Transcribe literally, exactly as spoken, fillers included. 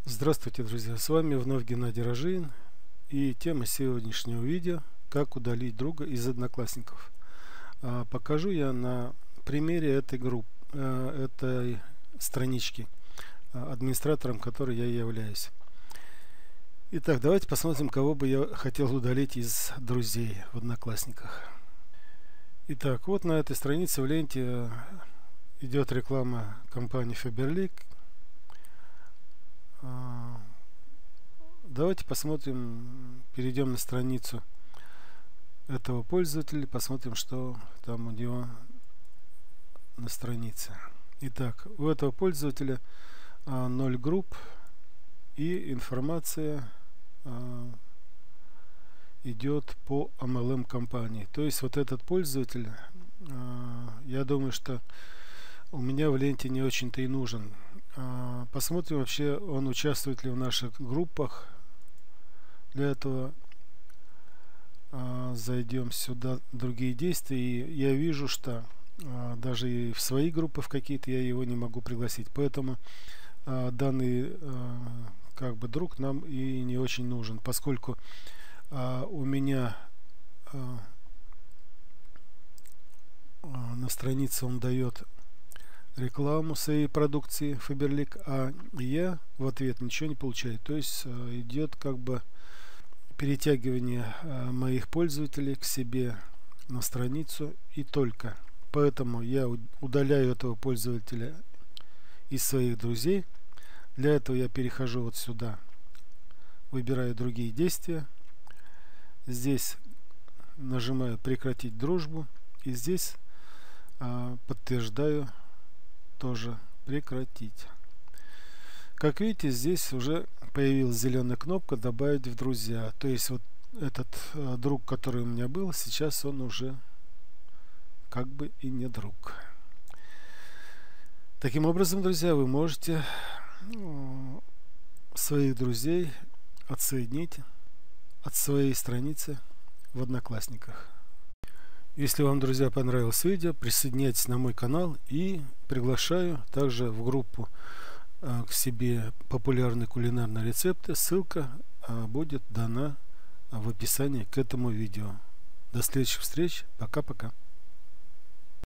Здравствуйте, друзья! С вами вновь Геннадий Рожин, и тема сегодняшнего видео: как удалить друга из Одноклассников. А, покажу я на примере этой группы, этой странички, администратором которой я являюсь. Итак, давайте посмотрим, кого бы я хотел удалить из друзей в Одноклассниках. Итак, вот на этой странице в ленте идет реклама компании Faberlic. Давайте посмотрим, перейдем на страницу этого пользователя, посмотрим, что там у него на странице. Итак, у этого пользователя а, ноль групп, и информация а, идет по эм эл эм компании. То есть вот этот пользователь, а, я думаю, что у меня в ленте не очень-то и нужен. А, посмотрим вообще, он участвует ли в наших группах. Для этого а, зайдем сюда, другие действия, и я вижу, что а, даже и в свои группы в какие-то я его не могу пригласить, поэтому а, данный а, как бы друг нам и не очень нужен, поскольку а, у меня а, а, на странице он дает рекламу своей продукции Faberlic, а я в ответ ничего не получаю. То есть а, идет как бы перетягивание а, моих пользователей к себе на страницу и только. Поэтому я удаляю этого пользователя из своих друзей. Для этого я перехожу вот сюда, выбираю другие действия, здесь нажимаю прекратить дружбу, и здесь а, подтверждаю тоже прекратить. Как видите, здесь уже появилась зеленая кнопка добавить в друзья. То есть вот этот э, друг, который у меня был, сейчас он уже как бы и не друг. Таким образом, друзья, вы можете э, своих друзей отсоединить от своей страницы в Одноклассниках. Если вам, друзья, понравилось видео, присоединяйтесь на мой канал, и приглашаю также в группу к себе популярные кулинарные рецепты. Ссылка будет дана в описании к этому видео. До следующих встреч. Пока-пока.